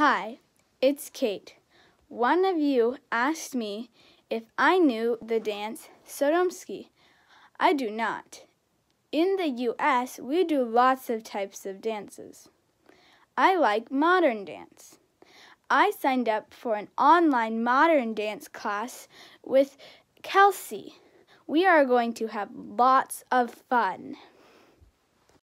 Hi, it's Kate. One of you asked me if I knew the dance Sodomski. I do not. In the U.S., we do lots of types of dances. I like modern dance. I signed up for an online modern dance class with Kelsey. We are going to have lots of fun.